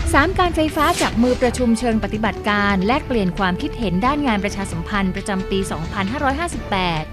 3 การไฟฟ้าจับมือประชุมเชิงปฏิบัติการแลกเปลี่ยนความคิดเห็นด้านงานประชาสัมพันธ์ประจำปี 2558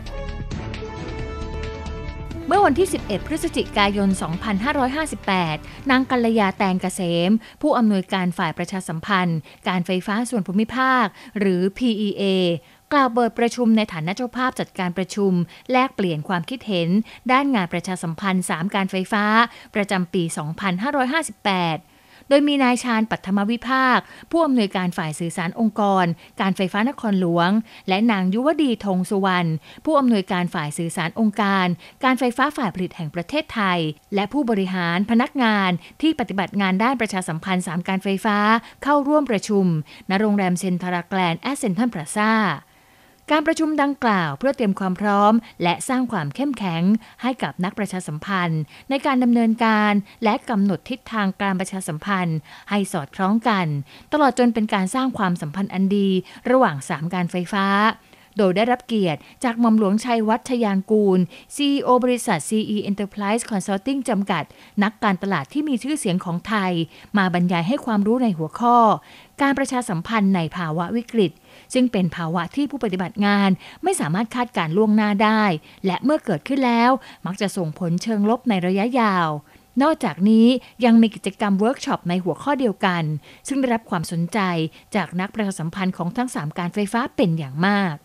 เมื่อวันที่ 11 พฤศจิกายน 2558 นางกัลยาแตงเกษมผู้อำนวยการฝ่ายประชาสัมพันธ์การไฟฟ้าส่วนภูมิภาคหรือ PEA กล่าวเปิดประชุมในฐานะเจ้าภาพจัดการประชุมแลกเปลี่ยนความคิดเห็นด้านงานประชาสัมพันธ์ 3 การไฟฟ้าประจำปี 2558 โดยมีนายชาญปัทมวิภาคผู้อำนวยการฝ่ายสื่อสารองค์กรการไฟฟ้านครหลวงและนางยุวดีธงสุวรรณผู้อำนวยการฝ่ายสื่อสารองค์การการไฟฟ้าฝ่ายผลิตแห่งประเทศไทยและผู้บริหารพนักงานที่ปฏิบัติงานด้านประชาสัมพันธ์ 3 การไฟฟ้าเข้าร่วมประชุมณโรงแรมเซ็นทราแกรนด์แอสเซนทรัลพลาซ่าการประชุมดังกล่าวเพื่อเตรียมความพร้อมและสร้างความเข้มแข็งให้กับนักประชาสัมพันธ์ในการดำเนินการและกำหนดทิศทางการประชาสัมพันธ์ให้สอดคล้องกันตลอดจนเป็นการสร้างความสัมพันธ์อันดีระหว่าง 3 การไฟฟ้าโดยได้รับเกียรติจากหม่อมหลวงชัยวัฒน์ ชยางกูล CEO บริษัท CE Enterprise Consulting จำกัดนักการตลาดที่มีชื่อเสียงของไทยมาบรรยายให้ความรู้ในหัวข้อการประชาสัมพันธ์ในภาวะวิกฤตซึ่งเป็นภาวะที่ผู้ปฏิบัติงานไม่สามารถคาดการณ์ล่วงหน้าได้และเมื่อเกิดขึ้นแล้วมักจะส่งผลเชิงลบในระยะยาวนอกจากนี้ยังมีกิจกรรมเวิร์กช็อปในหัวข้อเดียวกันซึ่งได้รับความสนใจจากนักประชาสัมพันธ์ของทั้ง 3 การไฟฟ้าเป็นอย่างมาก